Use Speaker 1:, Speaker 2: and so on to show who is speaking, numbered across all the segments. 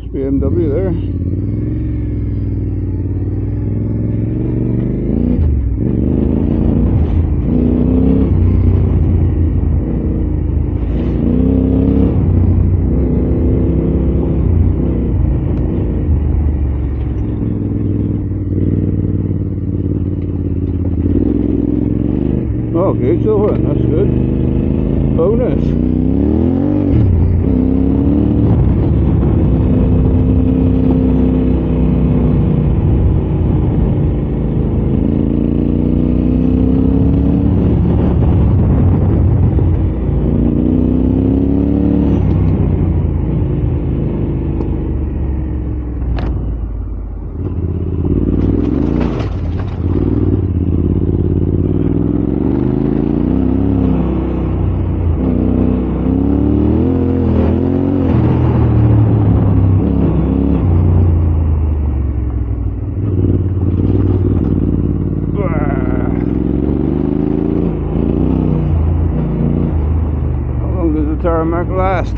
Speaker 1: Nice BMW there. Okay, so that's good. Bonus. Tarmac last.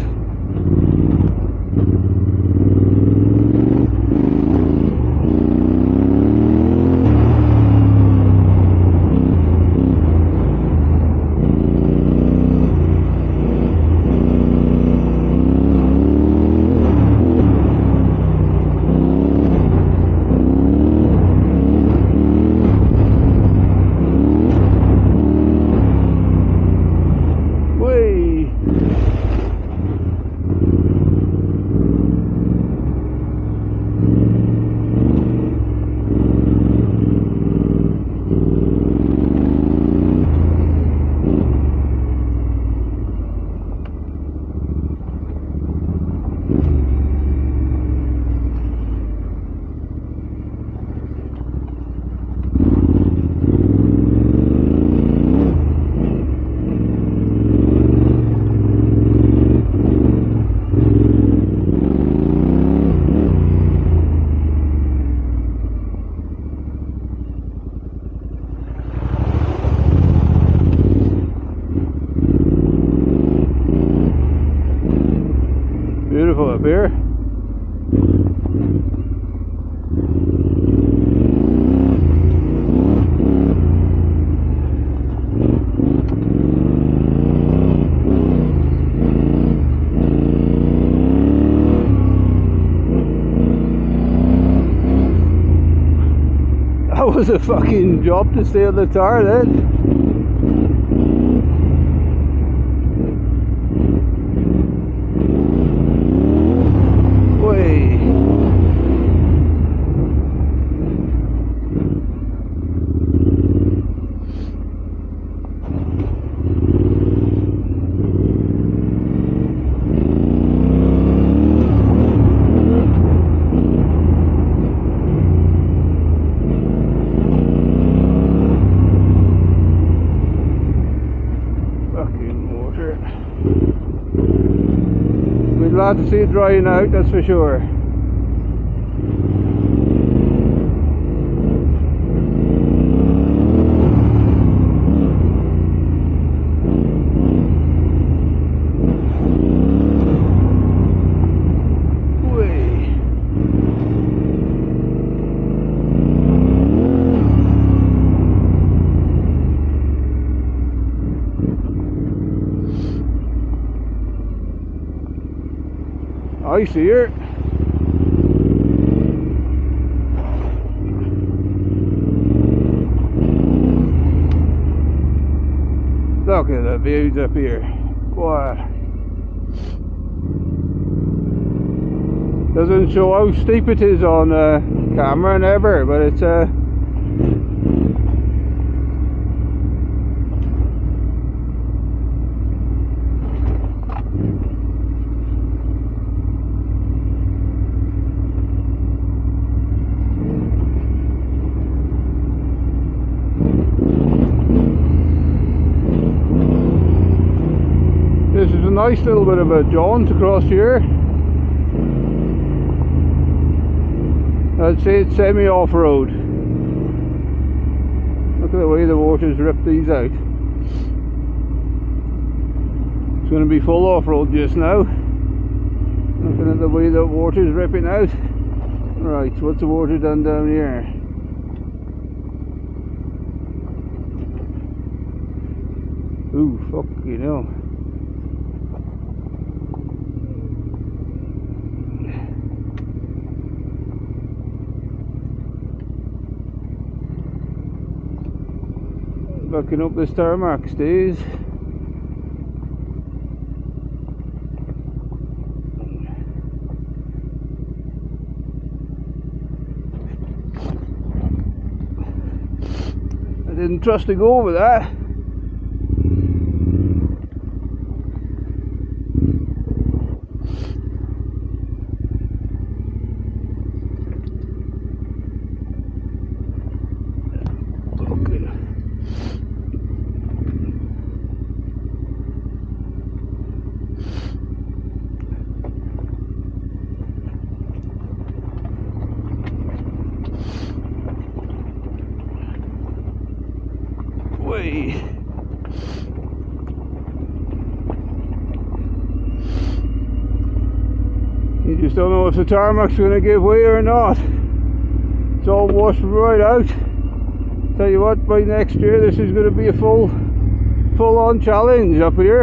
Speaker 1: Beautiful up here. That was a fucking job to stay on the tar then. We're glad to see it drying out, that's for sure. I see her. Look at the views up here. Wow. Doesn't show how steep it is on camera never, but it's this is a nice little bit of a jaunt across here. I'd say it's semi-off-road. Look at the way the water's ripped these out. It's going to be full off-road just now. Looking at the way the water's ripping out. Right, so what's the water done down here? Ooh, fucking hell. Backing up this tarmac stays. I didn't trust to go over that. You just don't know if the tarmac's going to give way or not. It's all washed right out. Tell you what, by next year this is going to be a full-on challenge up here.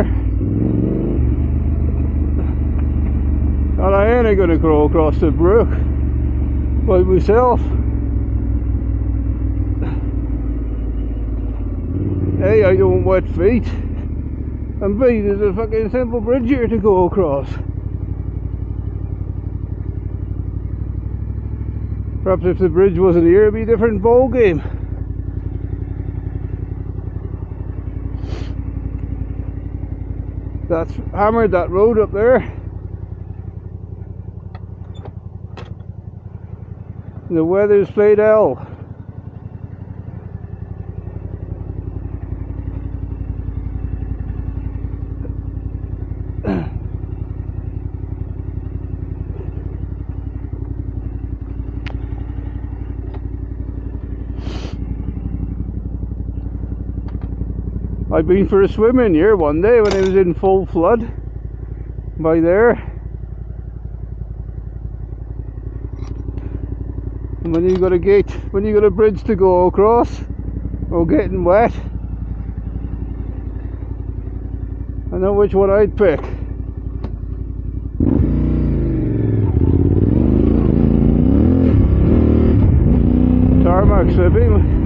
Speaker 1: And I ain't going to go across the brook by myself. A, I don't wet feet, and B, there's a fucking simple bridge here to go across. Perhaps if the bridge wasn't here, it'd be a different ball game. That's hammered, that road up there. The weather's played hell. I've been for a swim in here one day when it was in full flood by there. And when you got a gate, when you got a bridge to go across, or getting wet, I know which one I'd pick. Tarmac slipping.